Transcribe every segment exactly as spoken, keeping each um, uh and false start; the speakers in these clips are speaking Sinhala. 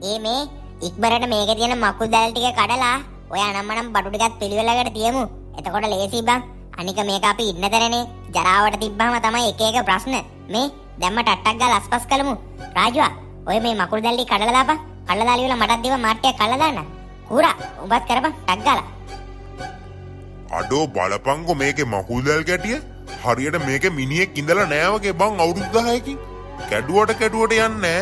ඒ මේ ඉක්බරට මේකේ තියෙන මකුළු දැල් ටික කඩලා ඔය අනම්මනම් බඩු ටිකක් පිළිවෙලකට තියමු. එතකොට ලේසි බං. අනික මේක අපි ඉන්න තැනනේ. ජරාවට තිබ්බම තමයි එක එක ප්‍රශ්න. මේ දැම්ම ටට්ටක් ගාලා අස්පස් කළමු. රාජුවා ඔය මේ මකුළු දැල් ටික කඩලා දාපන්. කඩලා දාලා ඉවල මටත් දේව මාට්ටියක් කඩලා දාන්න. කුරා උඹත් කරපන් ටක් ගාලා. අඩෝ බලපංකෝ මේකේ මකුළු දැල් කැටිය. හරියට මේකේ මිනිහෙක් ඉඳලා නෑ වගේ බං අවුරුදු දහයකින්. කැඩුවට කැඩුවට යන්නේ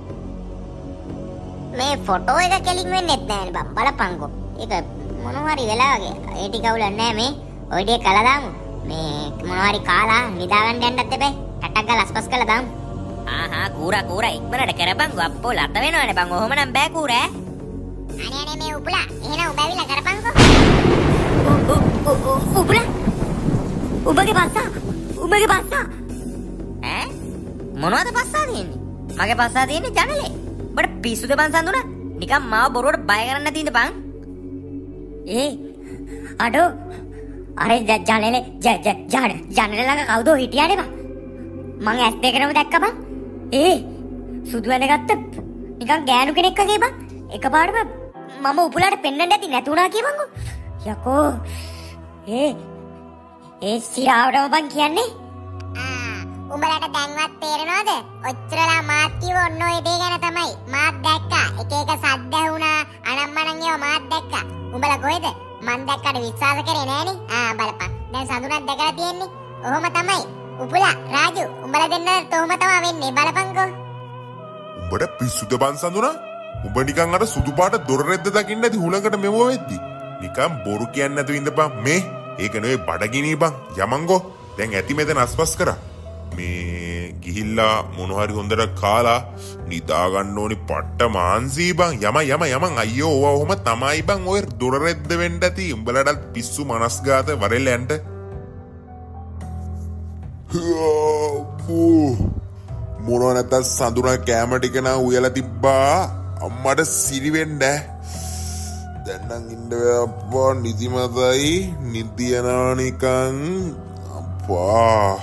මේ ෆොටෝ එක කෙලින් වෙන්නෙත් නෑනේ බං බලපංකෝ. ඒක මොනවා හරි වෙලා වගේ. ඒ ටික අවුල නෑ මේ. ඔය ටික කළා දාමු. මේ මොනවා හරි කාලා නිදා ගන්න යන්නත් එපේ. ටටක් ගාලා අස්පස් කළා දාමු. ආහා කූරා කූරා ඉක්මනට කරපංකෝ අප්පෝ ලත වෙනවනේ බං. ඔහොම නම් බෑ කූරා. අනේ අනේ මේ උපුලා එහෙනම් උඹ ඇවිල්ලා කරපංකෝ. උපුලා උඹගේ පස්සා උඹගේ පස්සා ඈ මොනවද පස්සා තියෙන්නේ? මගේ පස්සා තියෙන්නේ ජනලේ. බඩ පිස්සුද බං සඳුනා? නිකන් මාව බොරුවට බය කරන්න නැතිද බං? ඒ අඩෝ අර ජනලේ ජ ජ ජන ජනලේ ළඟ කවුද හිටියානේ බං? මං ඇස් දෙකම දැක්ක බං. ඒ සුදු වෙනගත්ත නිකන් ගෑනු කෙනෙක් වගේ බං. එකපාරම මම උපුලාට පෙන්වන්න ඇති නැතුණා කියපන්කෝ. යකෝ ඒ ඒ සිරාවටම බං කියන්නේ. ආ උඹලට දැන්වත් තේරෙනවද? ඔච්චරලා මාත් කිව්ව ඔන්න ඔය දේ ගැන තමයි. මාත් දැක්කා. එක එක සද්ද ඇහුණා. අනම්මනම් ඒවා මාත් දැක්කා. උඹලා කොහෙද? මං දැක්කට විශ්වාස කරේ නෑනේ. ආ බලපන්. දැන් සඳුනක් දැකලා තියෙන්නේ. ඔහොම තමයි. උපුලා රාජු උඹලා දෙන්නට ඔහොම තමයි වෙන්නේ. බලපන්කෝ. උඹට පිස්සුද බං සඳුනා? උඹ නිකන් අර සුදු පාට දොර රෙද්ද දකින්න නැති හුලඟට මෙව වෙද්දි. නිකන් බොරු කියන්නේ නැතුව ඉඳපන් මේ. ඒක නෙවෙයි බඩගිනි බං. යමංගෝ. දැන් ඇති මෙතන අස්පස් කරා. මේ ගිහිල්ලා මොන හරි හොඳට කාලා නිදා ගන්න ඕනි පට්ට මාන්සී බං. යම යම යමං අයියෝ ඕවා ඔහොම තමයි බං. ඔය දොර රෙද්ද වෙන්න ඇති. උඹලටත් පිස්සු මනස්ගාත වරෙල්ල යන්න. මොනවා නැත්තම් සඳුනා කැම ටික නා උයලා තිබ්බා. අම්මට සිරි වෙන්න. දැන් නම් ඉන්න අප්පා නිදිමතයි නිදියනවා නිකන් අප්පා.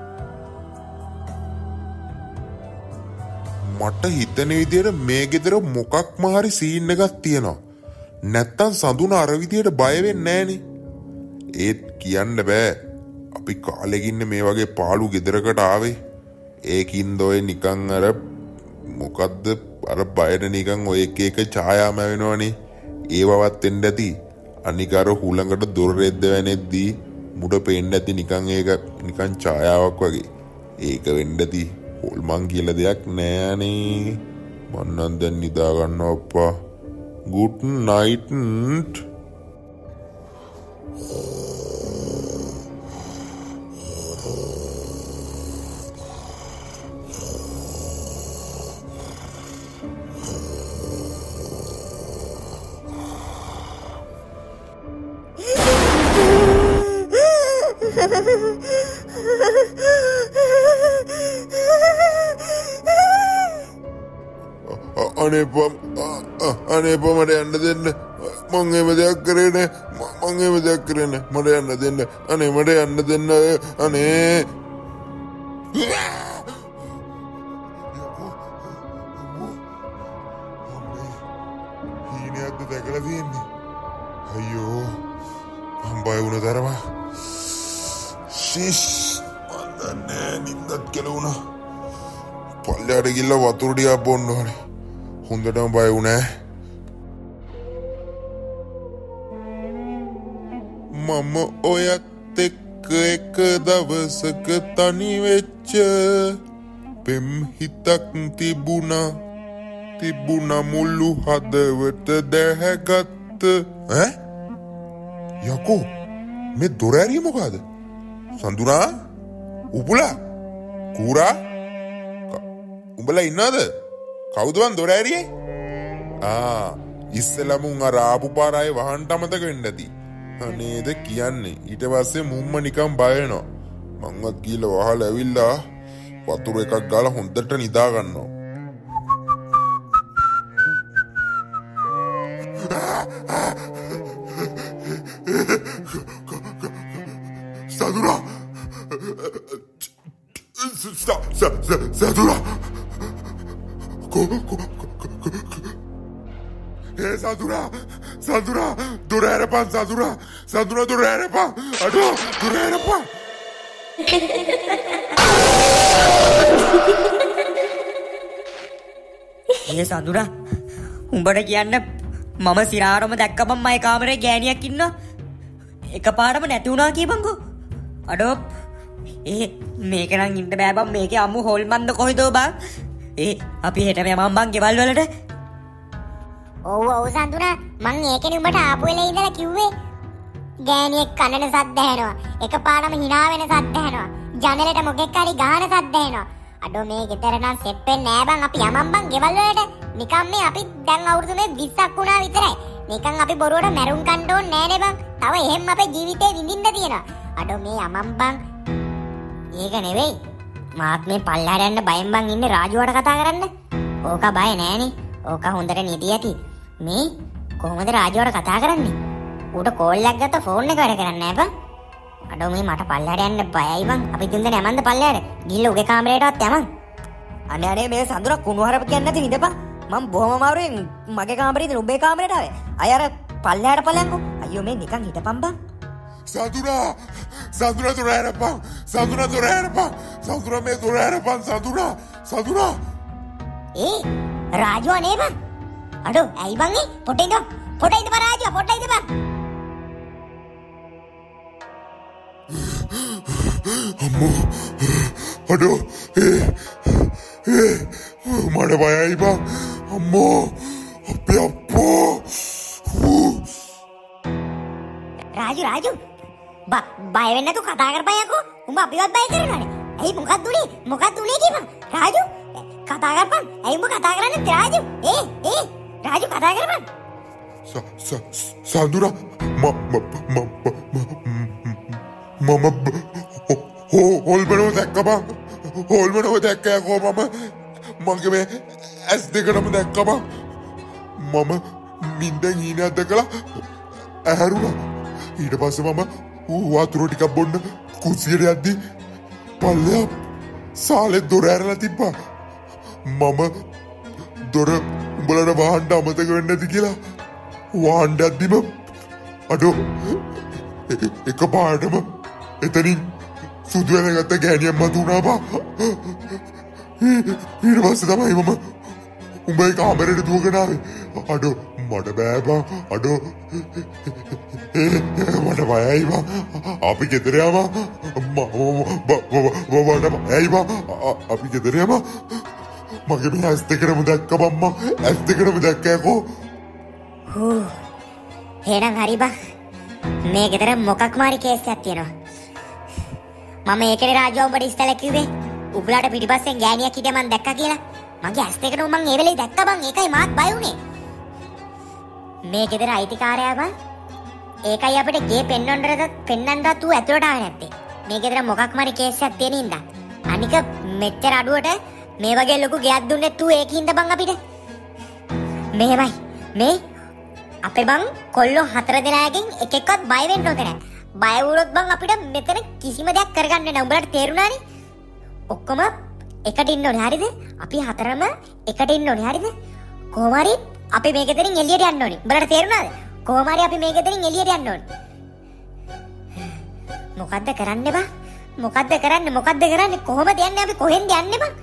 මට හිතෙන විදියට මේ ගෙදර මොකක්ම හරි සීන් එකක් තියෙනවා. නැත්තම් සඳුන අර විදියට බය වෙන්නේ නෑනේ. ඒත් කියන්න බෑ. අපි කාලෙකින් මේ වගේ පාළු ගෙදරකට ආවේ. ඒකින්ද ඔය නිකන් අර මොකද්ද අර බයට නිකන් ඔය එක එක ඡායාම වෙනවනේ. ඒවවත් වෙන්න ඇති. අනික අර හුලඟට දොර රෙද්ද වැනෙද්දී මුඩ පේන්න ඇති නිකන් ඒක නිකන් ඡායාවක් වගේ. ඒක වෙන්න ඇති. හොල්මන් කියලා දෙයක් නෑනේ. මන්නම් දැන් නිදා ගන්නවා අප්පා. good night. අනේ පම් අනේ පම් මට යන්න දෙන්න. මං එහෙම දෙයක් කරේ නෑ. මං එහෙම දෙයක් කරේ නෑ. මට යන්න දෙන්න. අනේ මට යන්න දෙන්න. අනේ හීනයක්ද දැකලා තියෙන්නේ. අයියෝ මං බය වුණ තරම. ශිෂ් මන් දන්නේ නින්දත් කෙලුණා. පල්ලයට ගිහිල්ලා වතුර ටිකක් බොන්න ඕනේ. හොඳටම බය වුණා. මම ඔයත් එක්ක එක දවසක තනි වෙච්ච පෙම් හිතක් තිබුණා. තිබුණා මුළු හදවත දැහැගත්ත. ඈ යකෝ මේ දොර ඇරිය මොකද? සඳුනා උපුලා කූරා උඹලා ඉන්නවද? කවුද වන් දොර ඇරියේ? ආ ඉස්සෙල්ලාම උන් අර ආපු පාර ආයේ වහන්න අමතක වෙන්න ඇති. අනේද කියන්නේ. ඊට පස්සේ මුම්ම නිකන් බය වෙනවා. මංවත් ගිහලා වහලා ඇවිල්ලා වතුර එකක් ගාලා හොඳට නිදා ගන්නවා. සඳුනා සඳුනා Sadura, Sadura, Durerapa, Sadura, Sadura, Durerapa, Ado, Durerapa. ඒ සඳුරා උඹට කියන්න මම සිරාරම දැක්කපම් මගේ කාමරේ ගෑණියක් ඉන්නවා එකපාරම නැති වුණා කියපන්කෝ අඩෝ ඒ මේක නම් ඉන්න බෑ බං මේකේ අමු හොල්මන්ද කොහෙද බං ඒ අපි හෙටම යමම් බං ගෙවල් වලට ඔව් ඔව් සඳුරා මං ඒකනේ උඹට ආපු වෙලේ ඉඳලා කිව්වේ ගෑණියෙක් කනන සද්ද ඇහෙනවා එකපාරම hina වෙන සද්ද ඇහෙනවා ජනලෙට මොකෙක් හරි ගහන සද්ද ඇහෙනවා අඩෝ මේ ගෙදර නම් සෙට් වෙන්නේ නෑ බං අපි යමම් බං ගෙවල් වලට නිකන් මේ අපි දැන් අවුරුදු මේ විස්සක් වුණා විතරයි නිකන් අපි බොරුවට මැරුම් කන්න ඕනේ නෑනේ බං තව එහෙම අපේ ජීවිතේ විඳින්න තියෙනවා අඩෝ මේ යමම් බං ඒක නෙවෙයි මාත් මේ පල්ලහට යන්න බයෙන් බං ඉන්නේ රාජුවට කතා කරන්න ඕක බය නෑනේ ඕක හොඳට නිදි ඇති මේ කොහොමද රාජුවට කතා කරන්නේ ඌට කෝල් එකක් ගත්තා ෆෝන් එක වැඩ කරන්නේ නෑ බං අඩෝ මේ මට පල්ලහට යන්න බයයි බං අපි තුන්දෙනා යමන්ද පල්ලහට ගිහිල්ලා උගේ කාමරේටවත් යමන් අනේ අනේ මේ සඳුර කුණුහරුප කියන්නේ නැති නිදපන් මම බොහොම අමාරුවෙන් මගේ කාමරේ ඉඳන් උඹේ කාමරේට ආවේ අය අර පල්ලහට ඵලයන්කෝ අයියෝ මේ නිකන් හිටපන් බං Sadura, Sadura, Durerapa, Sadura, Durerapa, Sadura, me Durerapa, Sadura, Sadura. ඒ රාජු අනේ බං අඩෝ ඇයි බං ඒ පොටේ ඉඳ පොටේ ඉඳ බං රාජු පොටේ ඉඳ බං Ammo, ado, eh, eh, mada bayai bang, ammo, api appo, Raju Raju බය වෙන්න නැතු කතා කරපයකෝ උඹ අපිවත් බය කරනවානේ ඇයි මොකක්ද උනේ මොකක්ද උනේ කියපන් රාජු කතා කරපන් ඇයි උඹ කතා කරන්නේ රාජු ඒ ඒ රාජු කතා කරපන් sa sa Sadura, ma ma ma ma ma ho hol bano dekka bang hol bano dekka ko mama mage me as dekadama dekka bang mama minden hina dakala aharuna ඊට පස්සේ මම වතුර ටිකක් බොන්න කුස්සියට යද්දි පල්ලෙහා සාලේ දොර ඇරලා තිබ්බා මම දොර උඹලට වහන්න අමතක වෙන්නේ නැති කියලා වහන්න යද්දිම අඩෝ එකපාරටම එතනින් සුදු වෙනගත්ත ගෑණියක් මතුණා බා ඊට පස්සේ තමයි මම උඹේ කාමරේට දුවගෙන ආවේ අඩෝ මට බෑ බා අඩෝ මට බයයි බා අපි ගෙදර යමු මට බයයි බා අපි ගෙදර යමු මගේ මේ ඇස් දෙකම දැක්ක බම්මා ඇස් දෙකම දැක්කේකෝ හූ එහෙනම් හරි බා මේ ගෙදර මොකක් මාරි කේස් එකක් තියෙනවා මම ඒකේ රාජු උඹට ඉස්සෙල්ලා කිව්වේ උඹලාට පිටිපස්සෙන් ගෑණියක් හිටියා මං දැක්කා කියලා මගේ ඇස් දෙකම මං ඒ වෙලේ දැක්කා බං ඒකයි මාත් බය වුනේ මේ ගෙදර අයිතිකාරයා බං ඒකයි අපිට ගේ පෙන්වන්නද පෙන්වන්නද තු ඇතුළට ආවේ නැත්තේ මේ ගෙදර මොකක් මාරි කේස් එකක් තියෙන හින්දා අනික මෙච්චර අඩුවට මේ වගේ ලොකු ගයක් දුන්නේ තු ඒකින්ද බං අපිට මෙහෙමයි මේ අපේ බං කොල්ලෝ හතර දෙනාගෙන් එක එකවත් බය වෙන්න ඕනේ නැහැ බය වුණොත් බං අපිට මෙතන කිසිම දෙයක් කරගන්න නෑ උඹලට තේරුණානේ ඔක්කොම එකට ඉන්න ඕනේ හරිද අපි හතරම එකට ඉන්න ඕනේ හරිද කොහොම හරි අපි මේ ගෙදරින් එළියට යන්න ඕනේ උඹලට තේරුණාද කොහොම හරි අපි මේ ගෙදරින් එළියට යන්න ඕනේ මොකද්ද කරන්නේ බං මොකද්ද කරන්නේ මොකද්ද කරන්නේ කොහොමද යන්නේ අපි කොහෙන්ද යන්නේ බං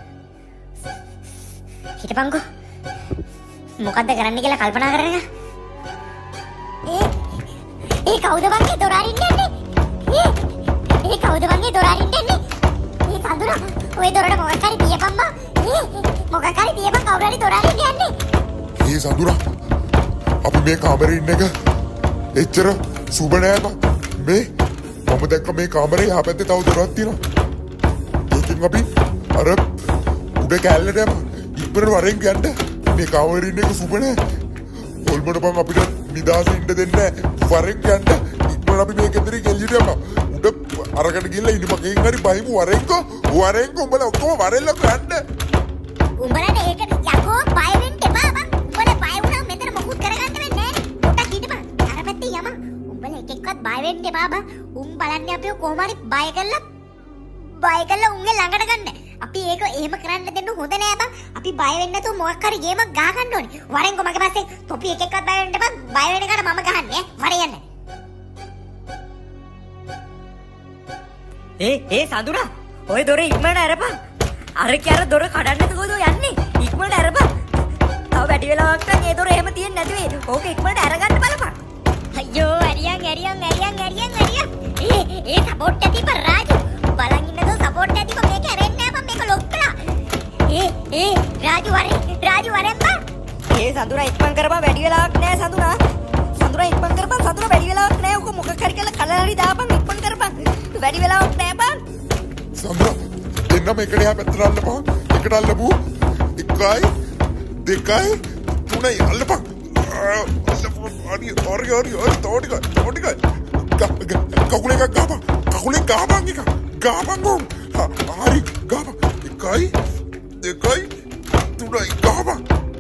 හිටපන්කෝ මොකද්ද කරන්න කියලා කල්පනා කරගෙන ඒ ඒ කවුද බං ඒ දොර අරින්න යන්නේ ඒ ඒ කවුද බං ඒ දොර අරින්න යන්නේ ඒ සඳුර ඔය දොරට මොකක් හරි පියපන් බං ඒ මොකක් හරි පියපන් කවුරු හරි දොර අරින්න යන්නේ ඒ සඳුර අපි මේ කාමරේ ඉන්න එක එච්චර සුබ නෑ බං මේ මම දැක්ක මේ කාමරේ යහ පැත්තේ තව දොරක් තියෙනවා ඒකෙන් අපි අර උඩ කැලලට යමු ඉක්මනට වරෙන් යන්න මේ කාමරේ ඉන්න එක සුබ නෑ හොල්මඩ බං අපිට නිදාසේ ඉන්න දෙන්නේ නෑ වරෙන් යන්න ඉක්මනට අපි මේ ගෙදරින් එළියට යමු උඩ අරකට ගිහලා ඉන්න මගෙන් හරි බහිමු වරෙන්කෝ වරෙන්කෝ උඹලා ඔක්කොම වරෙල්ලක යන්න උඹලට ඒක යකෝ බය වෙන්න එපා බං උඹලා බය වුණා මෙතන මොකුත් කරගන්න වෙන්නේ නෑ පොඩක් හිටපන් අර පැත්තේ යමු උඹලා එක එක්කවත් බය වෙන්න එපා බං උන් බලන්නේ අපිව කොහොම හරි බය කරලා බය කරලා උන්ගේ ළඟට ගන්න අපි ඒක එහෙම කරන්න දෙන්න හොඳ නෑ බං. අපි බය වෙන්න නැතුව මොකක් හරි ගේමක් ගහ ගන්න ඕනේ. වරෙන්කෝ මගේ පස්සේ තොපි එක එකක්වත් බය වෙන්න බං. බය වෙන එකට මම ගහන්නේ ඈ. වරේ යන්න. ඒ ඒ සඳුරා ඔය දොර ඉක්මනට අරපන්. අර කියාර දොර කඩන්නද කොහෙද යන්නේ? ඉක්මනට අරපන්. තව වැඩි වෙලාවක් නම් ඒ දොර එහෙම තියෙන්නේ නැති වෙයි. ඕක ඉක්මනට අරගන්න බලපන්. අයියෝ ඇරියන් ඇරියන් ඇරියන් ඇරියන් ඇරියන්. ඒ ඒ සපෝට් ඇති බ රාජු. බලන් ඉන්නද සපෝට් ඇති බ මේක ඇරෙන්නේ නෑ බං මේක ලොක් කළා. ඒ ඒ රාජු වරේ රාජු වරෙන් බං. ඒ සඳුරා ඉක්මන් කරපන් වැඩි වෙලාවක් නෑ සඳුරා. සඳුරා ඉක්මන් කරපන් සඳුරා වැඩි වෙලාවක් නෑ. ඕක මොකක් හරි කියලා කලලා හරි දාපන් ඉක්මන් කරපන්. වැඩි වෙලාවක් නෑ බං. සඳුරා එන්න මේකට එහා පැත්තට අල්ලපන්. එකට අල්ලපු. එකයි දෙකයි තුනයි අල්ලපන්. Ari, ari, ari, ari, tahu tidak, tahu tidak. Kau kulit kau apa? Kau kulit kau apa ni kau? Kau apa kau? Ari, kau apa? Dekai, dekai, tu dah kau apa?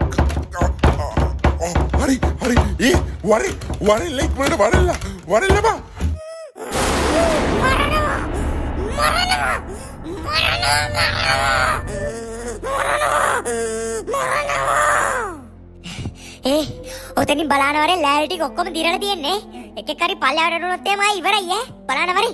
Oh, ari, ari, eh, wari, wari, like mana wari lah, wari lah bang. Marana, marana, marana, marana, marana. Eh. ඔතනින් බලන වරේ ලෑලි ටික ඔක්කොම දිරලා තියෙන්නේ. එක එක හරි පල්ලයට යනොත් එමය ඉවරයි ඈ. බලන වරේ.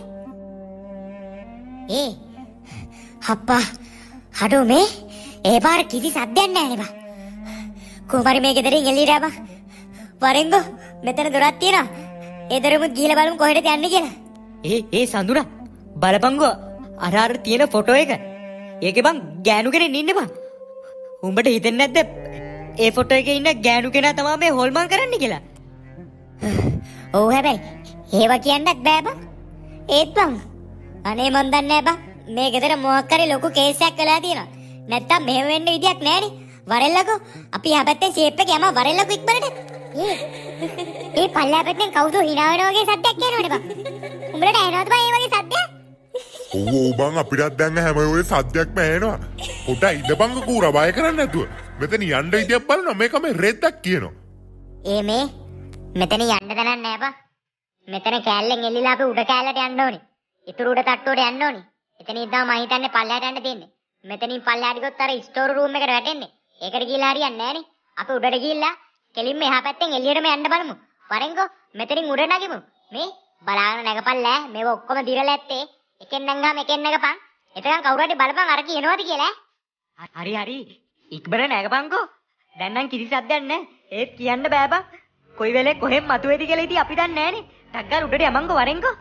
ඒ අප්පා හඩෝ මේ ඒ පාර කිසි සද්දයක් නැහැ නේ බා. කොහමරි මේ ගෙදරින් එළියට ආවා. වරෙන්ගෝ මෙතන දොරක් තියෙනවා. ඒ දොරෙමුත් ගිහලා බලමු කොහෙටද යන්නේ කියලා. ඒ ඒ සඳුරා බලපංගෝ අර අර තියෙන ෆොටෝ එක. ඒකේ බං ගෑනු කෙනෙක් ඉන්නේ බං. උඹට හිතෙන්නේ නැද්ද? ඒ ෆොටෝ එකේ ඉන්න ගෑනු කෙනා තමයි මේ හොල්මන් කරන්නේ කියලා. ඔව් හැබැයි ඒවා කියන්නත් බෑ බං. ඒත් බං අනේ මන් දන්නේ නෑ බං. මේ ගෙදර මොකක් හරි ලොකු කේස් එකක් වෙලා තියෙනවා. නැත්තම් මෙහෙම වෙන්න විදියක් නෑනේ. වරෙල්ලකෝ අපි හැබැත්තේ ෂේප් එක යම වරෙල්ලකෝ ඉක්මනට. ඒ ඒ පල්ලා පැත්තෙන් කවුද hina වෙනා වගේ සද්දයක් එනවනේ බං. උඹලට ඇහෙනවද බං මේ වගේ සද්දයක්? ඔව් ඔව් බං අපිටත් දැන් හැම වෙලේ සද්දයක්ම ඇහෙනවා. පොඩ්ඩක් ඉඳපං කූරා බය කරන්නේ නැතුව. මෙතන යන්න විදියක් බලනවා මේක මේ රෙද්දක් කියනවා. ඒ මේ මෙතන යන්න දනන්නේ නෑ බං. මෙතන කෑල්ලෙන් එල්ලිලා අපි උඩ කෑල්ලට යන්න ඕනේ. ඉතුරු උඩ තට්ටුවට යන්න ඕනේ. එතනින් තමයි මම හිතන්නේ පල්ලයට යන්න තියෙන්නේ. මෙතනින් පල්ලයට ගියොත් අර ස්ටෝර් රූම් එකට වැටෙන්නේ. ඒකට ගිහලා හරියන්නේ නෑනේ. අපි උඩට ගිහිල්ලා කෙලින්ම එහා පැත්තෙන් එළියටම යන්න බලමු. වරෙන්කෝ මෙතනින් උඩ නගිමු. මේ බලාගෙන නැගපල්ලා මේව ඔක්කොම දිරලා ඇත්තේ. එකෙන් නැංගාම එකෙන් නැගපන්. එතකන් කවුරු හරි බලපන් අර කියනවාද කියලා. හරි හරි ඉක්මනට නැගපන්කෝ. දැන් නම් කිසි සද්දයක් නැහැ. ඒත් කියන්න බෑ බං. කොයි වෙලේ කොහෙන් මතුවේද කියලා ඉතින් අපි දන්නේ නැහනේ. ටග්ගල් උඩට යමන්කෝ වරෙන්කෝ.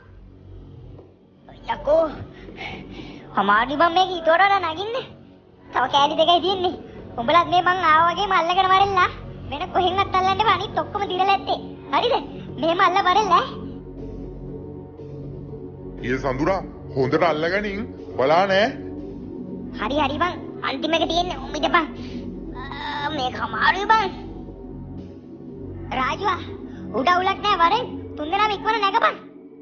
යකෝ. අමාරුයි බං මේක ඊටවඩා නගින්නේ. තව කෑලි දෙකයි තියෙන්නේ. උඹලත් මේ මං ආවා වගේම අල්ලගෙන වරෙල්ලා. වෙන කොහෙන්වත් අල්ලන්න බෑ. අනිත් ඔක්කොම දිරලා ඇත්තේ. හරිද? මෙහෙම අල්ල වරෙල්ලා. ඊයේ සඳුරා හොඳට අල්ලගනින් බලානේ. හරි හරි බං. අන්තිම එක තියෙන්නේ උඹිට බං. මේක අමාරුයි බං. රාජුවා උඩ උලක් නෑ වරෙන්. තුන්දෙනාම ඉක්මන නැගපන්.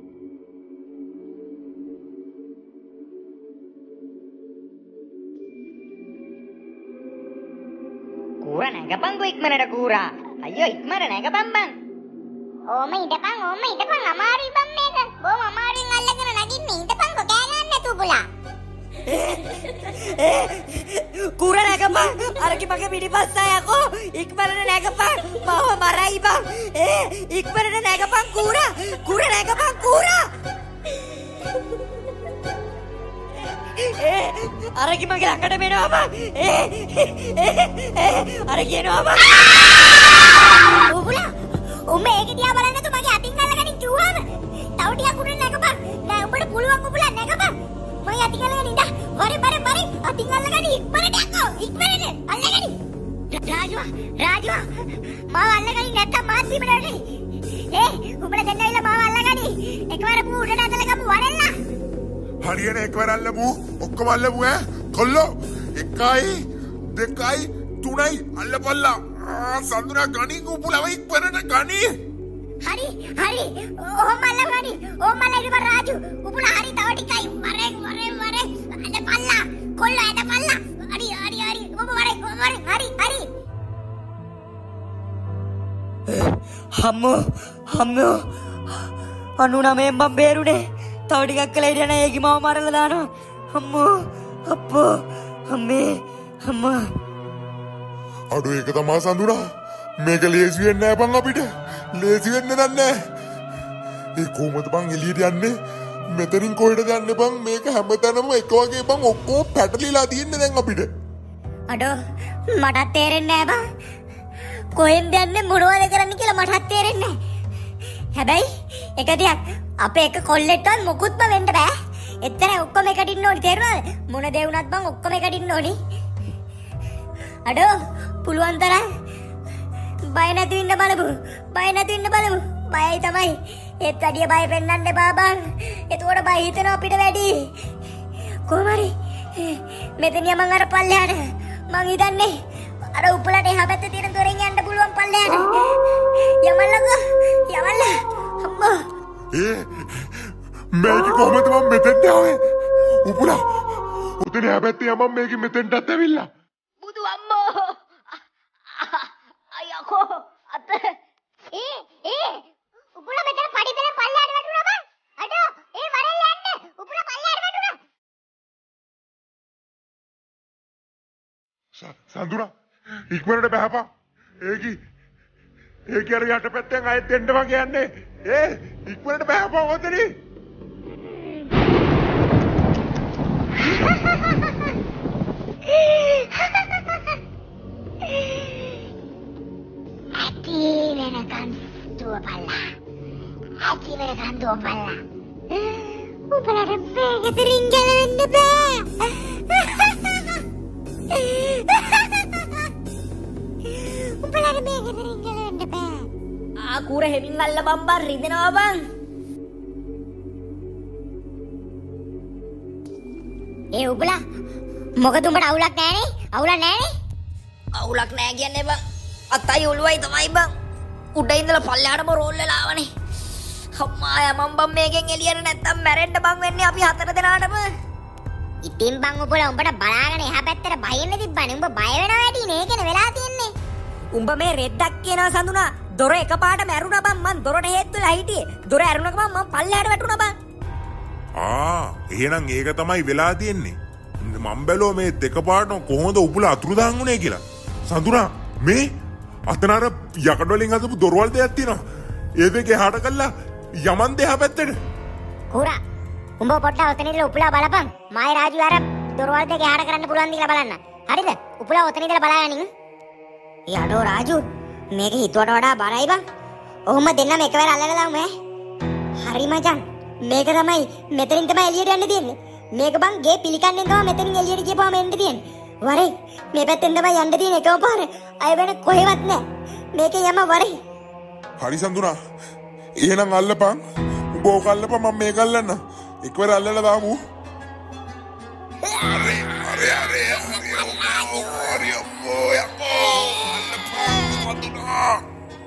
කූරා නැගපන්කෝ ඉක්මනට කූරා. අයියෝ ඉක්මනට නැගපන් බං. ඕම ඉඳපන් ඕම ඉඳපන් අමාරුයි බං මේක. බොහොම අමාරුවෙන් අල්ලගෙන නගින්නේ. ඉඳපන්කෝ කෑ ගන්න නැතුව පුලා. කූරා නැගපන්. අරකි මගේ පිටිපස්ස යකෝ. ඉක්මනට නැගපන්. මම මරයි බං. ඒ ඉක්මනට නැගපන් කූරා. කූරා නැගපන් කූරා. ඒ අරකි මගේ ළඟට මෙනවා බං. ඒ අර කියනවා බං. උඹලා උඹ ඒක දිහා බලන්න නැතුව මගේ අතින් අල්ලගෙන කිව්වම තව ටිකක් උඩ නැගපන්. නෑ උඹට පුළුවන් උඹලා නැගපන්. මම අතින් අල්ලගෙන ඉඳ. වරේ වරේ වරේ අතින් අල්ලගෙන ඉක්මනට යකෝ. ඉක්මනට අල්ලගෙන. රාජුවා රාජුවා මාව අල්ලගෙන නැත්තම් මාත් බිමට වැටෙයි. ඒ උඹලා දෙන්න ඇවිල්ලා මාව අල්ලගෙන එකවර පු උඩට ඇදලා ගමු වරෙල්ලා. හරියනේ එකවර අල්ලමු. ඔක්කොම අල්ලමු ඈ. කොල්ලෝ එකයි දෙකයි තුනයි අල්ලපල්ලා. සඳුනා ගණි කුපුලව ඉක්මනට ගණි. හරි හරි ඔහොම අල්ලගනි. ඔහොම අල්ලගෙන රාජු කුපුල හරි තව ටිකයි. වරේ වරේ වරේ අදපල්ලා. කොල්ලෝ අදපල්ලා. හරි හරි හරි ඔබ වරේ වරේ හරි හරි. අම්මෝ අම්මෝ අනුනමයෙන් මම බේරුනේ. තව ටිකක් කළා ඉතින් ඒකි මම මරලා දානවා. අම්මෝ අප්පෝ අම්මේ අම්මා අඩෝ ඒක තමා සඳුනා මේක ලේසි වෙන්නේ නැහැ බං අපිට ලේසි වෙන්නේ නැහැ ඒ කොහොමද බං එළියට යන්නේ මෙතනින් කොහෙටද යන්නේ බං මේක හැමතැනම එක වගේ බං ඔක්කොම පැටලිලා තියෙන්නේ දැන් අපිට අඩෝ මටත් තේරෙන්නේ නැහැ බං කොහෙන්ද යන්නේ මොනවද කරන්න කියලා මටත් තේරෙන්නේ නැහැ හැබැයි එක දෙයක් අපේ එක කොල්ලෙක්වත් මොකුත්ම වෙන්න බෑ එතන ඔක්කොම එකට ඉන්න ඕනි තේරුණාද මොන දේ වුණත් බං ඔක්කොම එකට ඉන්න ඕනි අඩෝ පුළුවන් තරම් බය නැති වෙන්න බලමු බය නැති වෙන්න බලමු බයයි තමයි ඒත් වැඩිය බය පෙන්නන්න එපා බං එතකොට බය හිතෙනවා අපිට වැඩි කොහොම හරි මෙතන යමන් අර පල්ලෙහාට මං හිතන්නේ අර උපලට එහා පැත්තේ තියෙන දොරෙන් යන්න පුළුවන් පල්ලෙහාට යමල්ලකෝ යමල්ල අම්මා ඒ මේක කොහොමද මම මෙතෙන්ට ආවේ උපුලා උතන එහා පැත්තේ යමන් මේක මෙතෙන්ටත් ඇවිල්ලා බුදු අම්මෝ අයියෝ අත ඒ ඒ උපුලා මෙතන පඩි දෙන පල්ලෙහාට වැටුණා බං අඩෝ ඒ වරෙන් යන්න උපුලා පල්ලෙහාට වැටුණා සඳුනා ඉක්මනට බහපන් ඒකි ඒකි අර යට පැත්තෙන් ආයෙත් එන්න වගේ යන්නේ ඒ ඉක්මනට බහපන් ඔතනේ Hati menekan dua pala. Hati menekan dua pala. Upala rempe keteringgal wenda ba. Upala rempe keteringgal wenda ba. ආකුර හෙමින් අල්ල බම්බා රිදෙනවා බං ඒ උඹලා මොකද උඹට අවුලක් නැහනේ අවුලක් නැහනේ අවුලක් නෑ කියන්නේ බං අතයි ඔළුවයි තමයි බං උඩ ඉඳලා පල්ලෙහාටම රෝල් වෙලා ආවනේ අම්මා යමම් බං මේකෙන් එළියට නැත්තම් මැරෙන්න බං වෙන්නේ අපි හතර දෙනාටම ඉතින් බං උඹලා උඹට බලාගෙන එහා පැත්තට බහින්න තිබ්බනේ උඹ බය වෙනවා වැඩි නේකනේ වෙලා තියන්නේ උඹ මේ රෙද්දක් කියනවා සඳුනා දොර එකපාරට මැරුණා බං මං දොරට හේතු වෙලා හිටියේ දොර ඇරුණා ගමන් මං පල්ලෙහාට වැටුණා බං ආ එහෙනම් ඒක තමයි වෙලා තියෙන්නේ මම බැලුවා මේ දෙකපාරටම කොහොමද උපුලා අතුරුදහන් වුනේ කියලා සඳුනා මේ අතන අර යකඩ වලින් හදපු දොරවල් දෙකක් තියෙනවා ඒ දෙක එහාට කළා යමන් දෙහා පැත්තට කුරා උඹ පොට්ට ඔතන ඉඳලා උපුලා බලපන් මායි රාජු අර දොරවල් දෙක එහාට කරන්න පුළුවන් කියලා බලන්න හරිද උපුලා ඔතන ඉඳලා බලාගනින් යඩෝ රාජු මේක හිතුවට වඩා බරයි බං ඔහොම දෙන්නම එකවර අල්ලලා දාමු ඈ හරි මචං මේක තමයි මෙතනින් තමයි එළියට යන්න තියෙන්නේ මේක බං ගේ පිළිකන්නෙන් තමයි මෙතනින් එළියට ගියපුවාම එන්න තියෙන්නේ වරේ මේ පැත්තෙන් තමයි යන්න තියෙන්නේ එකම පාර අය වෙන කොහෙවත් නැහැ මේකේ යම වරේ හරි සඳුනා එහෙනම් අල්ලපන් උඹ ඕක අල්ලපන් මම මේක අල්ලන්න එකවර අල්ලලා දාමු අරේ අරේ අරේ අරේ අම්මෝ යකෝ සඳුනා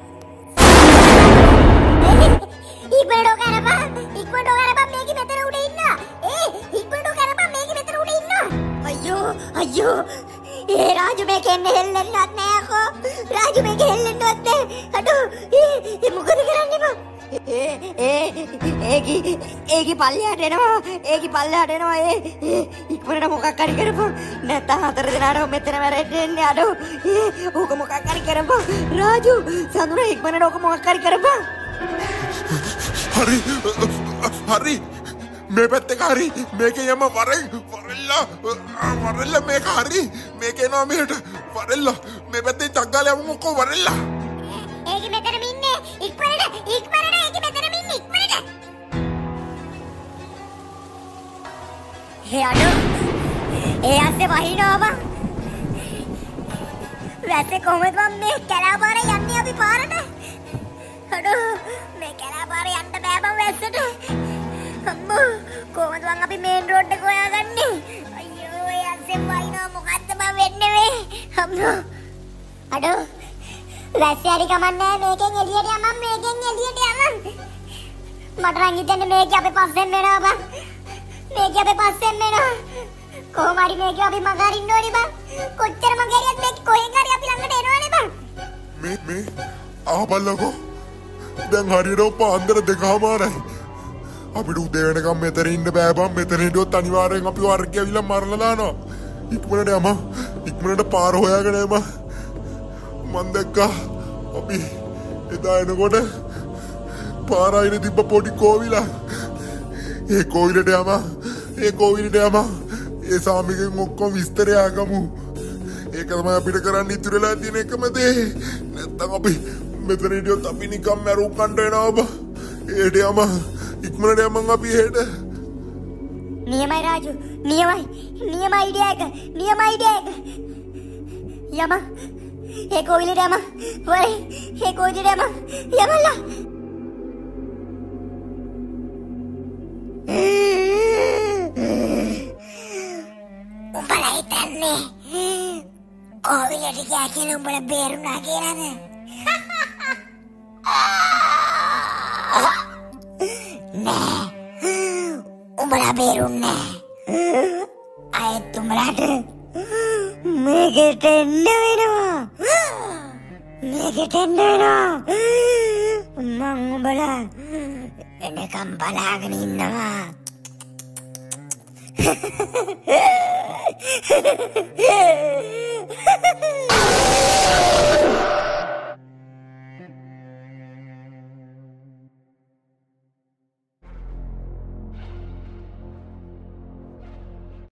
ඉක්මනට කරපන් ඉක්මනට කරපන් මේක මෙතන උඩ ඉන්නවා ඒ ඉක්මනට කරපන් මේක මෙතන උඩ ඉන්නවා අයියෝ අයියෝ ඒ රාජු මේක එන්නේ හෙල්ලෙන්නවත් නෑ අකෝ රාජු මේක හෙල්ලෙන්නවත් නෑ අඩෝ ඒ මොකද කරන්නේ බං ඒ ඒ ඒකි ඒකි පල්ලෙහාට එනවා ඒකි පල්ලෙහාට එනවා ඒ ඉක්මනට මොකක් හරි කරපන් නැත්නම් හතර දෙනාට මෙතන මැරෙන්නේ අඩෝ ඒ ඕක මොකක් හරි කරපන් රාජු සඳුනා ඉක්මනට ඕක මොකක් හරි කරපන් හරි හරි මේ පැත්තක හරි මේකේ යම වරෙන් වරෙල්ලා වරෙල්ලා මේක හරි මේකේ නෝ මෙහෙට වරෙල්ලා මේ පැත්තේ චග්ගාලේ යමු මොකෝ වරෙල්ලා ඒකි මෙතනම ඉන්නේ ඉක්මනට ඉක්මනට ඒකි මෙතනම ඉන්නේ ඉක්මනට හේ අඩෝ ඒ අස්සේ වහිනවා බං වැස්සේ කොහොමද මම මේ කැලා පාරේ යන්නේ අපි පාරට අඩෝ මේ කැලා පාරේ යන්න බෑ බං වැස්සට අම්මෝ කොහොමද මං අපි මේන් රෝඩ් එක හොයාගන්නේ අයියෝ ඒ අස්සේ වහිනවා මොකද්ද බං වෙන්නේ මේ අම්මෝ අඩෝ වැස්සේ හරි කමන්නේ මේකෙන් එළියට යමන් මේකෙන් එළියට යමන් මට නම් හිතෙන්නේ මේක අපේ පස්සෙන් එනවා බං මේක අපේ පස්සෙන් එනවා කොහොම හරි මේක අපි මගහරින්න ඕනේ බං කොච්චර මගහරියත් මේක කොහෙන් හරි අපි ළඟට එනවනේ බං මේ මේ ආපල්ලකෝ දැන් හරියට පාන්දර දෙකමාරයි අපිට උදේ වෙනකම් මෙතන ඉන්න බෑ බං මෙතන හිටියොත් අනිවාර්යෙන් අපි වර්ගය ඇවිල්ලා මරලා දානවා ඉක්මනට යමා ඉක්මනට පාර හොයාගෙන යමා මන් දැක්කා අපි එදා එනකොට පාර අයිනේ තිබ්බ පොඩි කෝවිලා ඒ කෝවිලට යමා ඒ කෝවිලට යමා ඒ සාමිගෙන් ඔක්කොම විස්තරය අහගමු ඒක තමයි අපිට කරන්න ඉතුරු වෙලා තියෙන එකම දේ නැත්තම් අපි මෙතන හිටියොත් අපි නිකම් මැරුම් කන්න වෙනවා බා ඒට යමා ඉක්මනට යමන් අපි එහෙට නියමයි රාජු නියමයි නියමයි අයිඩියා එක නියමයි අයිඩියා එක යමන් ඒ කෝවිලට යමන් වරේ ඒ කෝවිලට යමන් යමල්ලා උඹලා හිතන්නේ කෝවිලට ගියා කියලා උඹලා බේරුණා කියලාද? නෑ උඹලා බේරුන්නේ නෑ. අයත් උඹලාට මේකට එන්න වෙනවා. මේකට එන්න වෙනවා. මං උඹලා එනකම් බලාගෙන ඉන්නවා.